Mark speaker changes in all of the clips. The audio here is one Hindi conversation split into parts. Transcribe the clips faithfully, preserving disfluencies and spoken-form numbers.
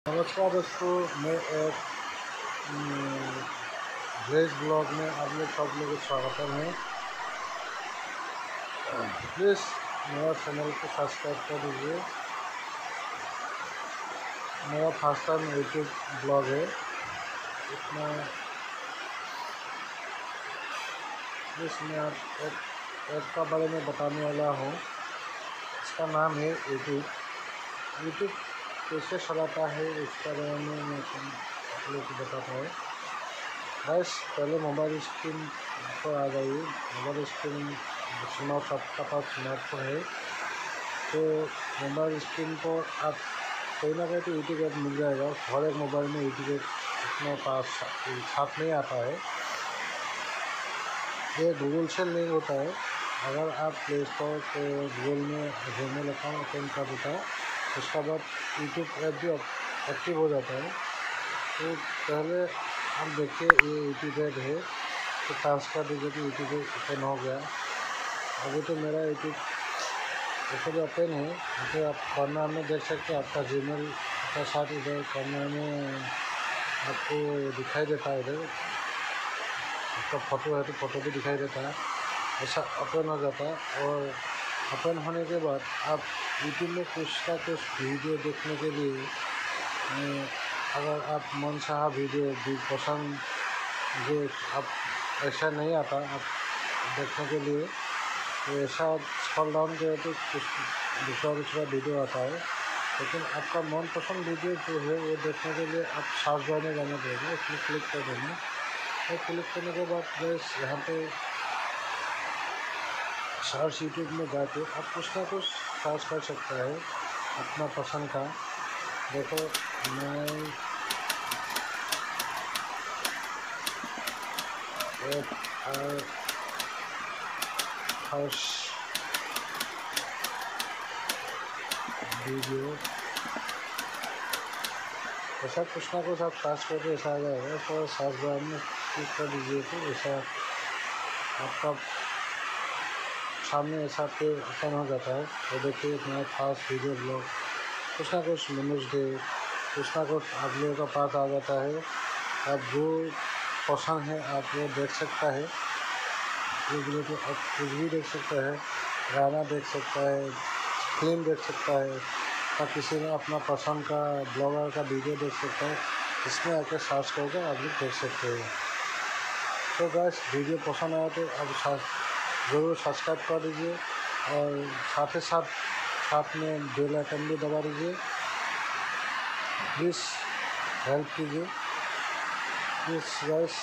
Speaker 1: नमस्कार दोस्तों, मैं एक विलेज ब्लॉग में आप लोग सब लोगों को स्वागत है। प्लीज़ मेरा चैनल को सब्सक्राइब कर दीजिए। मेरा फर्स्ट टाइम यूट्यूब ब्लॉग है। इसमें प्लीज़ मैं आप एक ऐप का बारे में बताने वाला हूँ। इसका नाम है यूट्यूब। यूट्यूब कैसे चलाता है इसका बारे में मैं आप लोग को बताता हूँ। बस पहले मोबाइल स्क्रीन पर आ जाइए। मोबाइल स्क्रीन स्मार्ट सबका पास स्मार्टफोन है, तो मोबाइल स्क्रीन पर आप कोई ना कोई तो यूट्यूब ऐप मिल जाएगा। हर एक मोबाइल में यूट्यूब ऐप अपने पास साथ नहीं आता है। ये गूगल से लिंक होता है। अगर आप प्ले स्टोर पे गूगल में जीमेल अकाउंट ओपन कर देता है, उसके बाद यूट्यूब ऐप भी एक्टिव हो जाता है। तो पहले आप देखिए ये यूट्यूब ऐप है, तो टास्क कर दीजिए कि यूट्यूब ओपन हो गया। अभी तो मेरा यूट्यूब ऐसे भी ओपन है। जैसे आप कॉर्नर में देख सकते हैं, आपका जीमेल का साथ इधर कॉर्नर में आपको दिखाई देता है। इधर आपका फ़ोटो है तो फ़ोटो भी दिखाई देता है। ऐसा ओपन हो जाता है। और ओपन होने के बाद आप यूट्यूब में कुछ ना कुछ वीडियो देखने के लिए, अगर आप मन चाहा वीडियो भी पसंद जो आप ऐसा नहीं आता आप देखने के लिए, तो ऐसा स्क्रॉल डाउन करें तो कुछ दूसरा दूसरा वीडियो आता है। लेकिन आपका मनपसंद वीडियो जो है वो देखने के लिए आप सर्च बार में जाना पड़ेगा। उसमें क्लिक कर देना। और क्लिक करने के बाद बस यहाँ पे सर्च यूट्यूब में जाके आप कुछ ना कुछ सर्च कर सकते हैं अपना पसंद का। देखो मैं एक फर्स्ट वीडियो ऐसा कुछ ना कुछ आप सर्च करके ऐसा आ जाएगा। तो सर्च बार में क्लिक कर दीजिए तो ऐसा आपका सामने ऐसा पे ओपन हो जाता है। तो देखिए मेरा खास वीडियो ब्लॉग कुछ ना कुछ न्यूज़ डे कुछ ना कुछ आप लोगों का पास आ जाता है। आप जो पसंद है आप वो देख सकता है। वीडियो तो आप कुछ भी देख सकता है, गाना देख सकता है, फिल्म देख सकता है, या किसी ने अपना पसंद का ब्लॉगर का वीडियो देख सकता है। इसमें आके सर्च करके आप लोग देख सकते हैं। तो गाइस वीडियो पसंद आया तो आप ज़रूर सब्सक्राइब कर दीजिए और साथ ही साथ साथ में बेल आइकन भी दबा दीजिए। प्लीज़ हेल्प कीजिए प्लीज़ गाइस।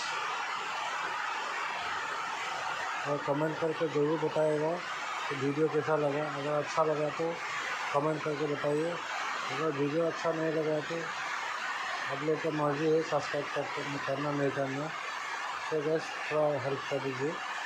Speaker 1: और कमेंट करके ज़रूर बताइएगा कि वीडियो कैसा लगा। अगर अच्छा लगा तो कमेंट करके बताइए। अगर वीडियो अच्छा नहीं लगा तो आप लोग का मर्ज़ी है सब्सक्राइब करके करना नहीं करना। तो बस थोड़ा हेल्प कर दीजिए।